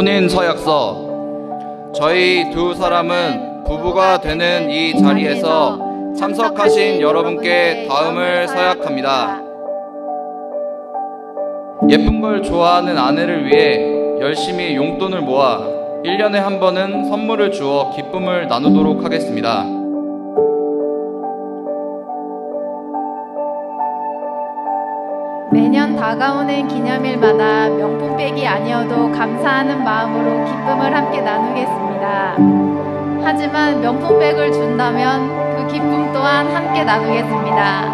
혼인 서약서. 저희 두 사람은 부부가 되는 이 자리에서 참석하신 여러분께 다음을 서약합니다. 예쁜 걸 좋아하는 아내를 위해 열심히 용돈을 모아 1년에 한 번은 선물을 주어 기쁨을 나누도록 하겠습니다. 매년 다가오는 기념일마다 명품백이 아니어도 감사하는 마음으로 기쁨을 함께 나누겠습니다. 하지만 명품백을 준다면 그 기쁨 또한 함께 나누겠습니다.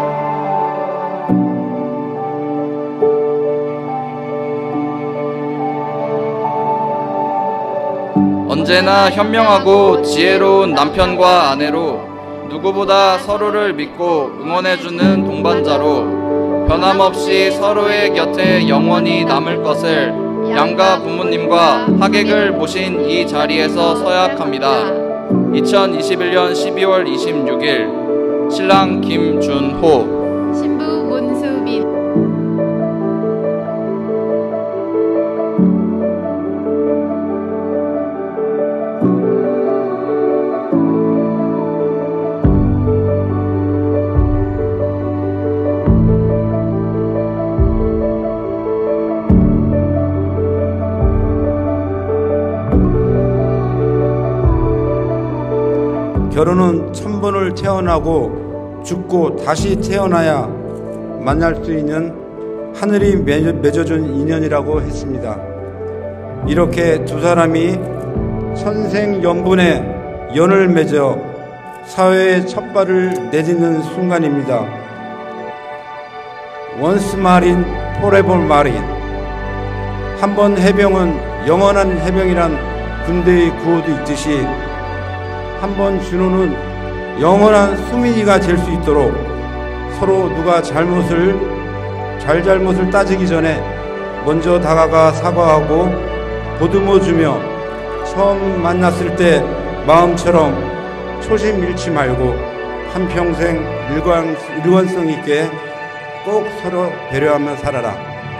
언제나 현명하고 지혜로운 남편과 아내로 누구보다 서로를 믿고 응원해주는 동반자로 변함없이 서로의 곁에 영원히 남을 것을 양가 부모님과 하객을 모신 이 자리에서 서약합니다. 2021년 12월 26일 신랑 김준호, 신부 문수빈. 결혼은 1000번을 태어나고 죽고 다시 태어나야 만날 수 있는 하늘이 맺어준 인연이라고 했습니다. 이렇게 두 사람이 선생연분의 연을 맺어 사회의 첫 발을 내딛는 순간입니다. 원스 마린 포레버 마린. 한 번 해병은 영원한 해병이란 군대의 구호도 있듯이 한 번 준호는 영원한 수민이가 될 수 있도록 서로 누가 잘잘못을 따지기 전에 먼저 다가가 사과하고 보듬어주며 처음 만났을 때 마음처럼 초심 잃지 말고 한평생 일관성 있게 꼭 서로 배려하며 살아라.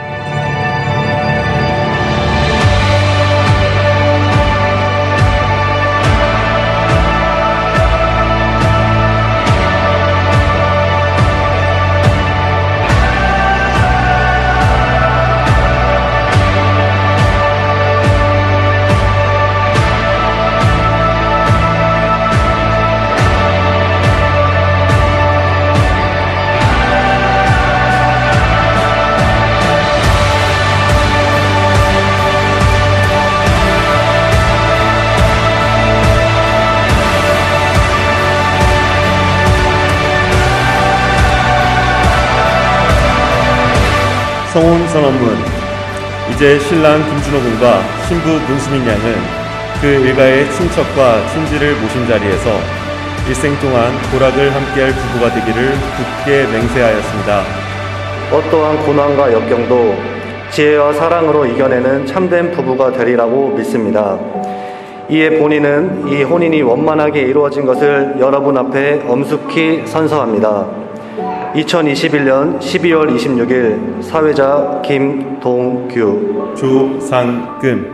성혼 선언문. 이제 신랑 김준호 군과 신부 문수민 양은 그 일가의 친척과 친지를 모신 자리에서 일생 동안 고락을 함께할 부부가 되기를 굳게 맹세하였습니다. 어떠한 고난과 역경도 지혜와 사랑으로 이겨내는 참된 부부가 되리라고 믿습니다. 이에 본인은 이 혼인이 원만하게 이루어진 것을 여러분 앞에 엄숙히 선서합니다. 2021년 12월 26일 사회자 김동규. 조상금.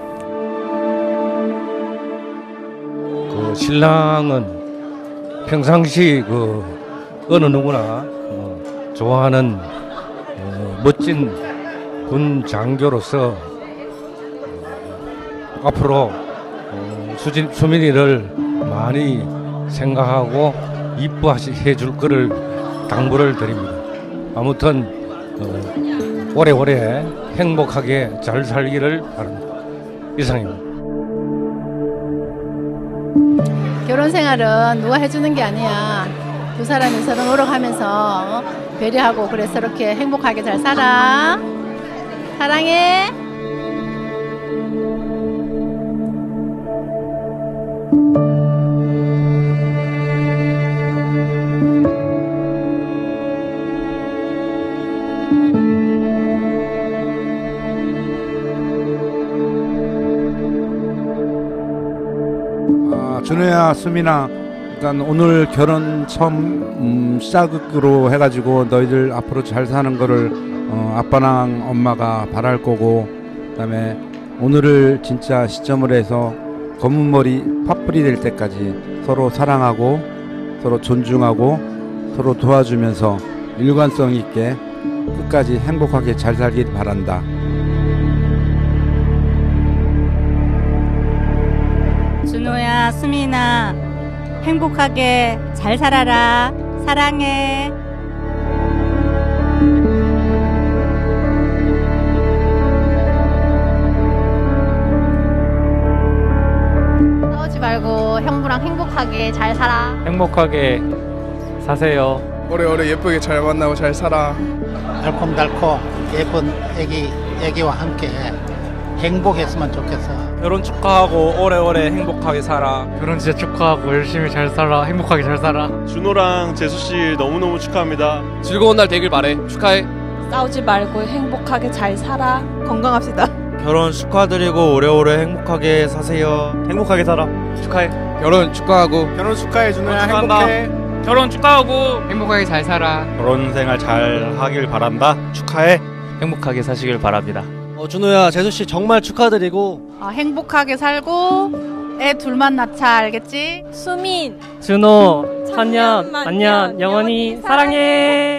신랑은 평상시 어느 누구나 좋아하는 멋진 군 장교로서 앞으로 수민이를 많이 생각하고 이뻐해 줄 거를 당부를 드립니다. 아무튼 오래오래 행복하게 잘 살기를 바랍니다. 이상입니다. 결혼 생활은 누가 해주는 게 아니야. 두 사람이 서로 노력하면서 배려하고 그래서 이렇게 행복하게 잘 살아. 사랑해. 준호야, 수민아, 일단 오늘 결혼 처음 시작으로 해가지고 너희들 앞으로 잘 사는 거를 아빠랑 엄마가 바랄 거고, 그다음에 오늘을 진짜 시점으로 해서 검은 머리 팥불이 될 때까지 서로 사랑하고 서로 존중하고 서로 도와주면서 일관성 있게 끝까지 행복하게 잘 살길 바란다. 준호야, 수민아, 행복하게 잘 살아라. 사랑해. 싸우지 말고 형부랑 행복하게 잘 살아. 행복하게 사세요. 오래오래 예쁘게 잘 만나고 잘 살아. 달콤달콤 예쁜 애기와 함께 행복했으면 좋겠어. 결혼 축하하고 오래오래 행복하게 살아. 결혼 진짜 축하하고 열심히 잘 살아. 행복하게 잘 살아. 준호랑 재수씨 너무너무 축하합니다. 즐거운 날 되길 바래. 축하해. 싸우지 말고 행복하게 잘 살아. 건강합시다. 결혼 축하드리고 오래오래 행복하게 사세요. 행복하게 살아. 축하해. 결혼 축하하고 결혼 축하해 준호야. 축하한다. 행복해. 결혼 축하하고 행복하게 잘 살아. 결혼 생활 잘 하길 바란다. 축하해. 행복하게 사시길 바랍니다. 준호야, 재수씨 정말 축하드리고 행복하게 살고 애 둘만 낳자. 알겠지? 수민, 준호, 천년, 만년, 영원히 사랑해.